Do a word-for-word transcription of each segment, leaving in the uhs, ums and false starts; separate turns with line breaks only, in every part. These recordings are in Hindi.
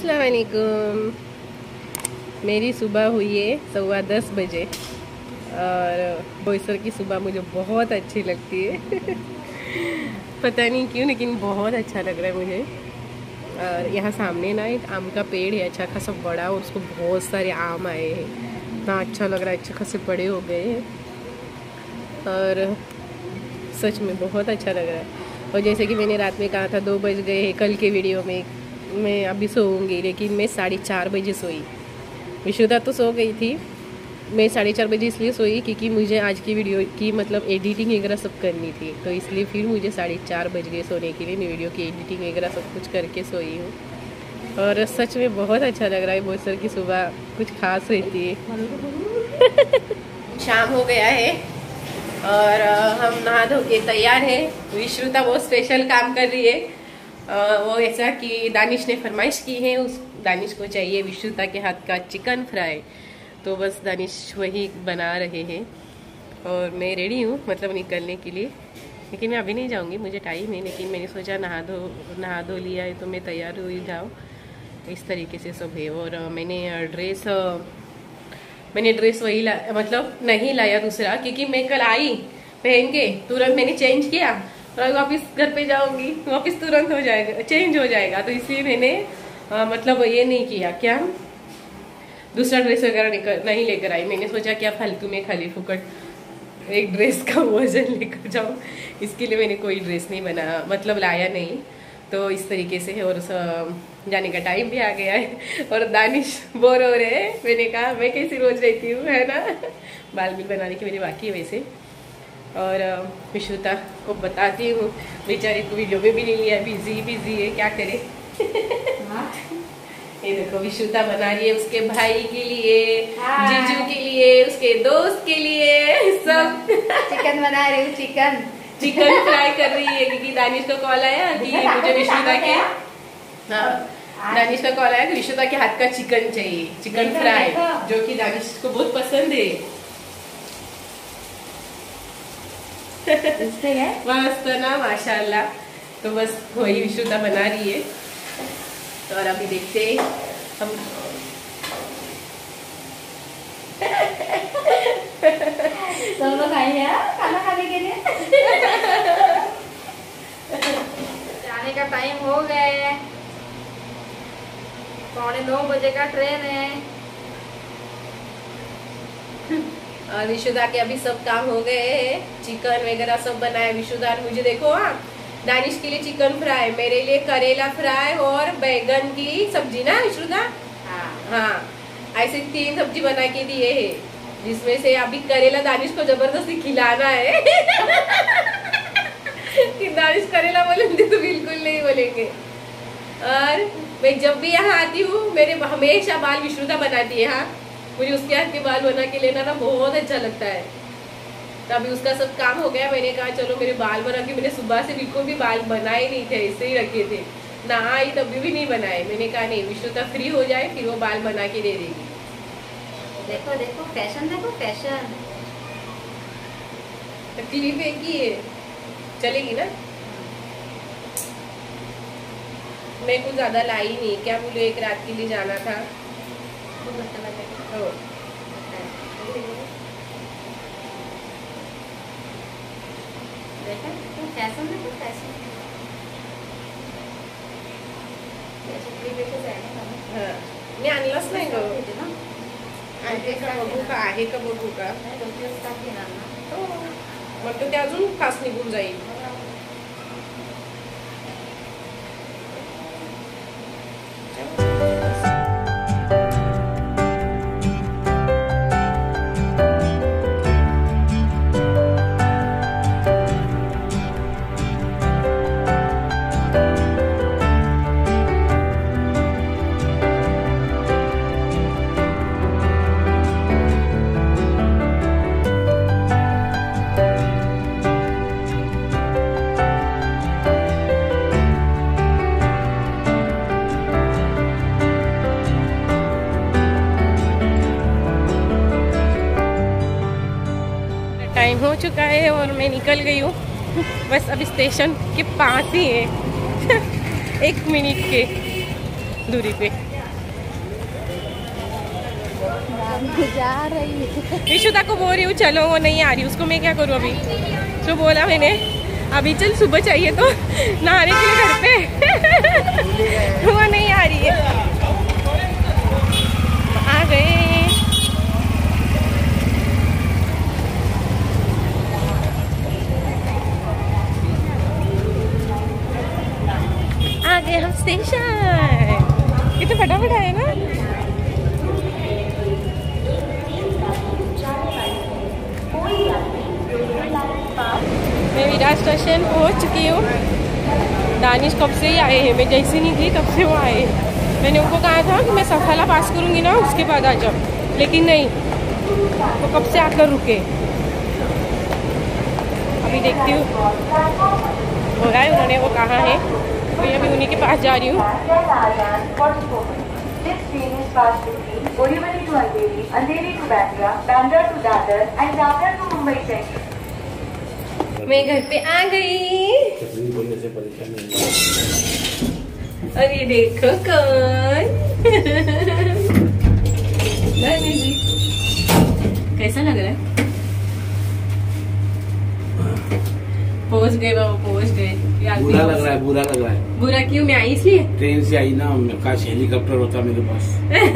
अस्सलाम वालेकुम। मेरी सुबह हुई है सवा दस बजे और बोईसर की सुबह मुझे बहुत अच्छी लगती है पता नहीं क्यों, लेकिन बहुत अच्छा लग रहा है मुझे। और यहाँ सामने ना एक आम का पेड़ है, अच्छा खासा बड़ा, और उसको बहुत सारे आम आए हैं। इतना अच्छा लग रहा है, अच्छे खासे बड़े हो गए हैं और सच में बहुत अच्छा लग रहा है। और जैसे कि मैंने रात में कहा था दो बज गए हैं कल के वीडियो में, मैं अभी सोऊंगी, लेकिन मैं साढ़े चार बजे सोई। विशुदा तो सो गई थी, मैं साढ़े चार बजे इसलिए सोई क्योंकि मुझे आज की वीडियो की मतलब एडिटिंग वगैरह सब करनी थी, तो इसलिए फिर मुझे साढ़े चार बज गए सोने के लिए। मैं वीडियो की एडिटिंग वगैरह सब कुछ करके सोई हूँ और सच में बहुत अच्छा लग रहा है। बोईसर की सुबह कुछ खास रहती है शाम हो गया है और हम नहा धो के तैयार है। विश्रुता बहुत स्पेशल काम कर रही है, वो ऐसा कि दानिश ने फरमाइश की है, उस दानिश को चाहिए विश्रुता के हाथ का चिकन फ्राई, तो बस दानिश वही बना रहे हैं और मैं रेडी हूँ मतलब निकलने के लिए। लेकिन मैं अभी नहीं जाऊँगी, मुझे टाइम है, लेकिन मैंने सोचा नहा धो नहा धो लिया है तो मैं तैयार हुई जाऊँ, इस तरीके से सब है। और मैंने ड्रेस मैंने ड्रेस वही ला मतलब नहीं लाया दूसरा, क्योंकि मैं कल आई पहन के तुरंत मैंने चेंज किया और वापस घर पे जाऊंगी वापस तुरंत हो जाएगा, चेंज हो जाएगा, तो इसलिए मैंने आ, मतलब ये नहीं किया, क्या दूसरा ड्रेस वगैरह नहीं लेकर आई। मैंने सोचा क्या फालतू में खाली फुकट एक ड्रेस का वजन लेकर जाऊँ, इसके लिए मैंने कोई ड्रेस नहीं बना मतलब लाया नहीं, तो इस तरीके से है। और जाने का टाइम भी आ गया है और दानिश बोर हो रहे हैं। मैंने कहा मैं कैसी रोज रहती हूँ, है ना, बाल बिल बनाने की मेरी बाकी है वैसे। और विश्रुता को बताती हूँ, बेचारे को वीडियो में भी नहीं लिया, बिजी बिजी है, क्या करे ये देखो विश्रुता बना रही है उसके भाई के लिए, जीजू के लिए, उसके दोस्त के लिए, सब
चिकन बना रही हूँ, चिकन
चिकन फ्राई कर रही है क्योंकि दानिश का कॉल आया कि मुझे विश्रुता के हाँ दानिश का कॉल आया कि विश्रुता के हाथ का चिकन चाहिए, चिकन फ्राई, जो कि दानिश को बहुत पसंद है। मस्त ना माशाल्लाह, तो बस वही विश्रुता बना रही है। तो और अभी देखते हम
सब लोग आए हैं खाना खाने के लिए जाने का टाइम हो गया है, पौने नौ बजे का ट्रेन है
और विशुदा के अभी सब काम हो गए हैं, चिकन वगैरह सब बनाया विशुदा ने। मुझे देखो हाँ, दानिश के लिए चिकन फ्राई, मेरे लिए करेला फ्राई और बैगन की सब्जी ना विशुदा,
हाँ
हाँ ऐसे तीन सब्जी बना के दिए है, जिसमें से अभी करेला दानिश को जबरदस्ती खिलाना है कि दानिश करेला बोलेंगे तो बिल्कुल नहीं बोलेंगे। और मैं जब भी यहाँ आती हूँ मेरे हमेशा बाल विश्रुता बनाती है, हाँ मुझे उसके हाथ के बाल बना के लेना ना बहुत अच्छा लगता है। तो अभी उसका सब काम हो गया, मैंने कहा चलो मेरे बाल बना के, मैंने सुबह से बिल्कुल भी बाल बनाए नहीं थे, ऐसे ही रखे थे, ना आई तभी भी नहीं बनाए। मैंने कहा नहीं विश्रुता फ्री हो जाए फिर वो बाल बना के दे देगी।
देखो देखो फैशन, देखो फैशन,
तो क्लिप एक ही है चलेगी ना। मैं कुछ ज्यादा लाई नहीं, क्या बोलो एक रात के लिए जाना था। ओ
देखो फैशन, देखो फैशन
हाँ मी आणलंच नाही ग, आहे का बघू का, आहे का बघू का, हो मग तो ते अजून फास्ट निघून जाईल। टाइम हो चुका है और मैं निकल गई हूँ, बस अब स्टेशन के पास ही है एक मिनट के दूरी पे
जा रही है।
इशुता को बोल रही हूँ चलो, वो नहीं आ रही, उसको मैं क्या करूँ अभी। जो बोला मैंने अभी चल सुबह चाहिए तो नहाने के लिए घर पे वो नहीं आ रही है। आ गए आ गए हम स्टेशन। कितने फटाफट आए ना। मैं विराट स्टेशन पहुंच चुकी हूँ। दानिश कब से ही आए हैं, मैं जैसे नहीं थी तब से वो आए हैं। मैंने उनको कहा था कि मैं सफाला पास करूँगी ना उसके बाद आ जाओ, लेकिन नहीं, वो कब से आकर रुके। अभी देखती हूँ हो रहा है उन्होंने वो कहा है, तो अभी उन्हीं के पास जा रही हूँ। मैं घर पे आ गई और ये देखो कौन जी कैसा लग रहा है। पहुंच गए बाबा, पहुंच गए।
बुरा लग रहा है, बुरा लग रहा है।
बुरा क्यों? मैं आई इसलिए।
ट्रेन से आई ना, काश हेलीकॉप्टर होता मेरे पास।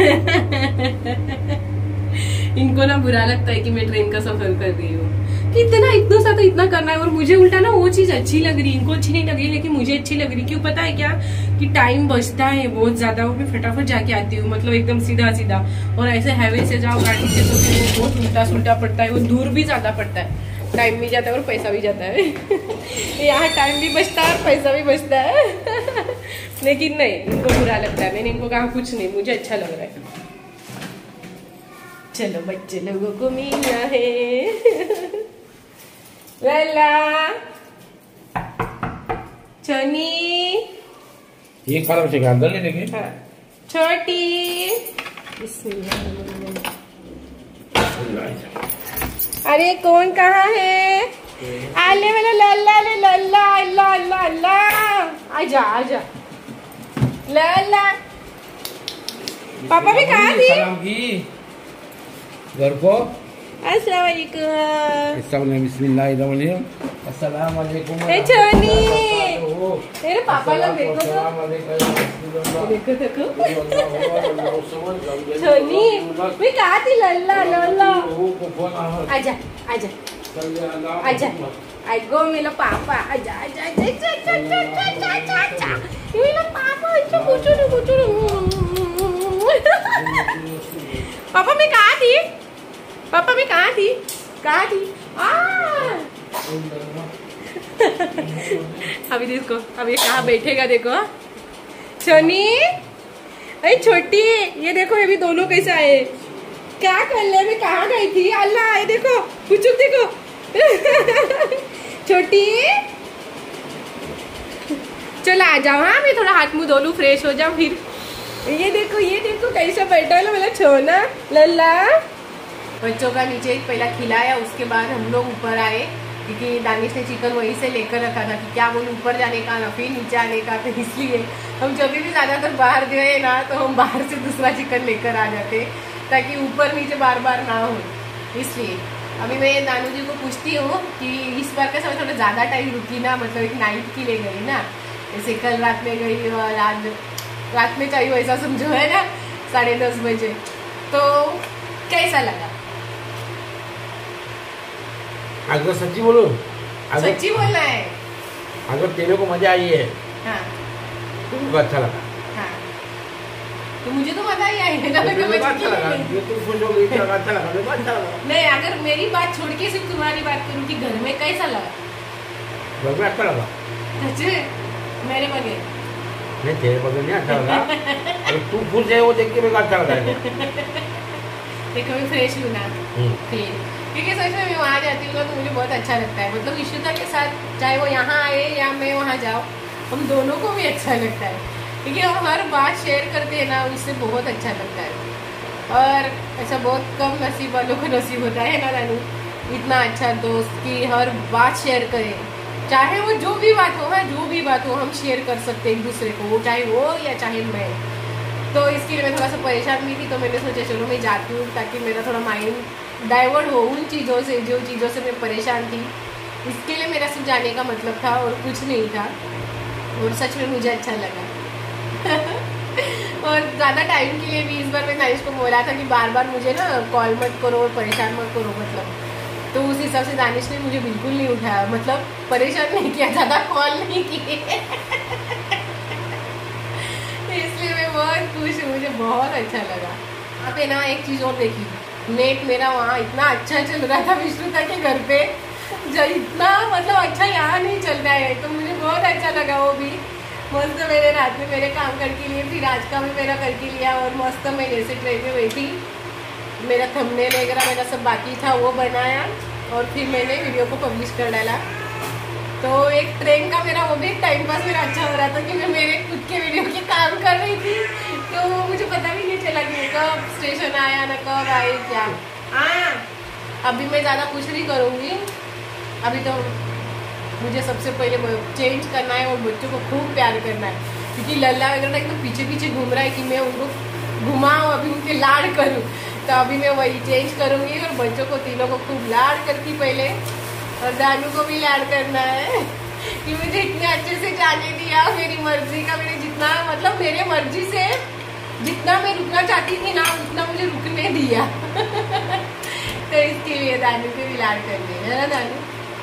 इनको ना बुरा लगता है कि मैं ट्रेन का सफर कर रही हूँ, कि इतना इतना सा तो इतना करना है, और मुझे उल्टा ना वो चीज अच्छी लग रही है। इनको अच्छी नहीं लग रही, लेकिन मुझे अच्छी लग रही। क्यों पता है क्या? कि टाइम बचता है बहुत ज्यादा, वो मैं फटाफट जाके आती हूँ, मतलब एकदम सीधा सीधा। और ऐसे हाईवे से जाओ गाड़ी से तो फिर वो बहुत उल्टा सुल्टा पड़ता है, वो दूर भी ज्यादा पड़ता है, टाइम भी जाता है और पैसा भी जाता है। यहाँ टाइम भी बचता है और पैसा भी बचता है। लेकिन नहीं, इनको बुरा लगता है। मैंने इनको कहा कुछ नहीं, मुझे अच्छा लग रहा है। चलो बच्चे लोगों को मिलना है। लला चनी
एक बार बच्चे अंदर ले लेंगे।
हाँ। छोटी अरे कौन कहाँ है? आले वाला लल्ला ले लल्ला अल्लाह अल्लाह अल्लाह आजा आजा लल्ला। पापा भी कहाँ थी?
सलाम की घर को।
अस्सलाम वालेकुम।
बिस्मिल्लाहिर्रहमानिर्रहीम। अस्सलाम वालेकुम।
ए छोनी, तेरे पापा लोग देखो तो देखो देखो। छोनी मैं कहाँ थी? लल्ला लल्ला आजा आजा आजा आगो मेरा पापा आजा आजा आजा आजा आजा आजा आजा मेरा पापा अच्छा पूछो ना पूछो ना। पापा मैं कहाँ थी? पापा मैं कहाँ थी? कहाँ थी? आ अभी देखो, अभी कहाँ बैठेगा देखो। छोनी अरे छोटी, ये देखो ये भी दोनों कैसे आए। क्या कर ले? मैं कहाँ गई थी? अल्लाह ये देखो कुछ देखो। छोटी चलो आ जाओ। हाँ मैं थोड़ा हाथ मुंह धो लूं, फ्रेश हो जाऊं फिर। ये देखो ये देखो कैसा बैठा है मेरा छोना लल्ला। बच्चों का नीचे पहला खिलाया, उसके बाद हम लोग ऊपर आए, क्योंकि दानिश ने चिकन वहीं से लेकर रखा था कि क्या बोलूं ऊपर जाने का ना फिर नीचे आने का, तो इसलिए हम जब भी ज्यादातर बाहर गए ना तो हम बाहर से दूसरा चिकन लेकर आ जाते, ताकि ऊपर नीचे बार बार ना हो। इसलिए अभी मैं नानू जी को पूछती हूँ कि इस बार का समय थोड़ा ज़्यादा टाइम रुकी ना, मतलब एक नाइट की ले गई ना, जैसे कल रात में गई और आज रात में चाहिए वैसा समझो है ना, साढ़े दस बजे। तो कैसा लगा?
अगर सच्ची बोलो, अगर
सच्ची बोलना है।
अगर तेरे को मजा आई है
हाँ
तो मुझे अच्छा लगा।
हाँ तो मुझे तो मजा ही आएगा ना।
मुझे अच्छा लगा, ये तू खुश हो गई, अच्छा लगा, मुझे अच्छा लगा।
नहीं, अगर मेरी बात छोड़ के सिर्फ तुम्हारी बात करूँ कि घर में कैसा लगा?
घर में अच्छा लगा।
सच्ची मेरे बगैर
नहीं, तेरे बगैर नहीं अच्छा लगा। अगर तू खुश है वो देख के मेरे को अच्छा लगा।
देखो मैं फ्रेश हूँ ना फिर, क्योंकि सच में मैं वहाँ जाती हूँ ना तो मुझे बहुत अच्छा लगता है। मतलब इशिता के साथ चाहे वो यहाँ आए या मैं वहाँ जाऊँ, हम दोनों को भी अच्छा लगता है, क्योंकि हम हर बात शेयर करते हैं ना, उससे बहुत अच्छा लगता है। और ऐसा बहुत कम नसीब वालों को नसीब होता है ना नानू, इतना अच्छा दोस्त की हर बात शेयर करें, चाहे वो जो भी बात हो। हाँ जो भी बात हो हम शेयर कर सकते हैं एक दूसरे को, वो चाहे वो या चाहे मैं। तो इसके लिए मैं थोड़ा सा परेशान भी थी, तो मैंने सोचा चलो मैं जाती हूँ ताकि मेरा थोड़ा माइंड डाइवर्ट हो उन चीज़ों से जो चीज़ों से मैं परेशान थी। इसके लिए मेरा सिर्फ जाने का मतलब था और कुछ नहीं था, और सच में मुझे अच्छा लगा। और ज़्यादा टाइम के लिए भी इस बार मैं दानिश को बोला था कि बार बार मुझे ना कॉल मत करो और परेशान मत करो, मतलब तो उस हिसाब से दानिश ने मुझे बिल्कुल नहीं उठाया, मतलब परेशान नहीं किया, ज़्यादा कॉल नहीं किए। इसलिए मैं बहुत खुश हूँ, मुझे बहुत अच्छा लगा। वहाँ पे ना एक चीज़ और देखी, नेट मेरा वहाँ इतना अच्छा चल रहा था विष्णुता के घर पे, जो इतना मतलब अच्छा यहाँ नहीं चल रहा है, तो मुझे बहुत अच्छा लगा। वो भी मस्त मैंने रात में मेरे काम करके लिए, फिर आज का भी मेरा करके लिया, और मस्त मैं जैसे ट्रेन में बैठी मेरा थंबनेल वगैरह मेरा सब बाकी था वो बनाया, और फिर मैंने वीडियो को पब्लिश कर डाला। तो एक ट्रेन का मेरा वो भी टाइम पास मेरा अच्छा हो रहा था कि मैं मेरे खुद के वीडियो के काम कर रही थी, तो मुझे पता भी नहीं चला कि कब स्टेशन आया ना कब आए क्या आया। अभी मैं ज़्यादा कुछ नहीं करूँगी, अभी तो मुझे सबसे पहले चेंज करना है और बच्चों को खूब प्यार करना है, क्योंकि लल्ला वगैरह एकदम पीछे पीछे घूम रहा है कि मैं उनको घुमाऊँ, अभी उनके लाड़ करूँ। तो अभी मैं वही चेंज करूँगी और बच्चों को तीनों को खूब लाड़ करती पहले, और दानू को भी लाड़ करना है कि मुझे इतने अच्छे से जाने दिया, मेरी मर्जी का, मैंने जितना मतलब मेरे मर्जी से जितना मैं रुकना चाहती थी ना उतना मुझे रुकने दिया। तो इसके लिए दानू को भी लाड़ करनी है ना दानू।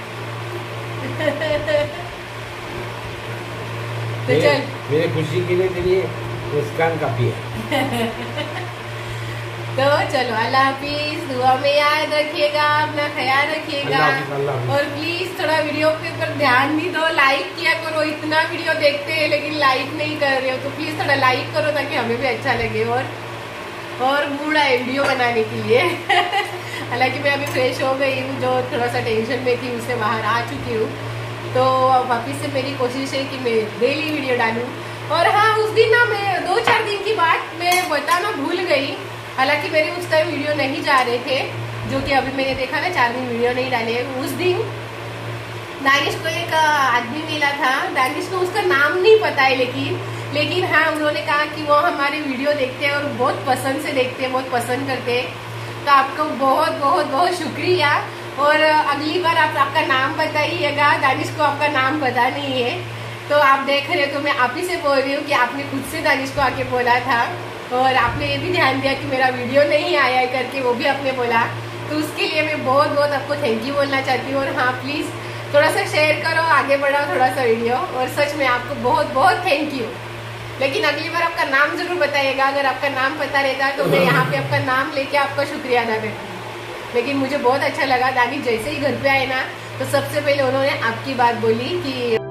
तो चल
मेरे खुशी के लिए तेरी मुस्कान काफी है।
तो चलो अल्लाह हाफिज, दुआ में याद रखिएगा, अपना ख्याल रखिएगा, और प्लीज थोड़ा वीडियो के ऊपर ध्यान भी दो, लाइक किया करो। इतना वीडियो देखते हैं लेकिन लाइक नहीं कर रहे हो, तो प्लीज थोड़ा लाइक करो ताकि हमें भी अच्छा लगे और और मूड आए वीडियो बनाने के लिए। हालांकि मैं अभी फ्रेश हो गई हूँ, जो थोड़ा सा टेंशन में थी उससे बाहर आ चुकी हूँ, तो वापिस से मेरी कोशिश है कि मैं डेली वीडियो डालूँ। और हाँ, उस दिन ना मैं दो चार दिन की बात मैं बताना भूल गई, हालांकि मेरे उस टाइम वीडियो नहीं जा रहे थे, जो कि अभी मैंने देखा ना चार दिन वीडियो नहीं डाले। उस दिन दानिश को एक आदमी मिला था, दानिश को उसका नाम नहीं पता है, लेकिन लेकिन हाँ उन्होंने कहा कि वो हमारे वीडियो देखते हैं और बहुत पसंद से देखते हैं, बहुत पसंद करते हैं। तो आपको बहुत बहुत बहुत शुक्रिया, और अगली बार आप आपका नाम बताइएगा, दानिश को आपका नाम पता नहीं है। तो आप देख रहे हो तो मैं आप ही से बोल रही हूँ कि आपने खुद से दानिश को आके बोला था, और आपने ये भी ध्यान दिया कि मेरा वीडियो नहीं आया है करके, वो भी आपने बोला, तो उसके लिए मैं बहुत बहुत आपको थैंक यू बोलना चाहती हूँ। और हाँ प्लीज़ थोड़ा सा शेयर करो, आगे बढ़ाओ थोड़ा सा वीडियो, और सच में आपको बहुत बहुत थैंक यू। लेकिन अगली बार आपका नाम जरूर बताइएगा, अगर आपका नाम पता रहता तो मैं यहाँ पे आपका नाम लेके आपका शुक्रिया अदा करती। लेकिन मुझे बहुत अच्छा लगा, दानिश जैसे ही घर पे आए ना तो सबसे पहले उन्होंने आपकी बात बोली कि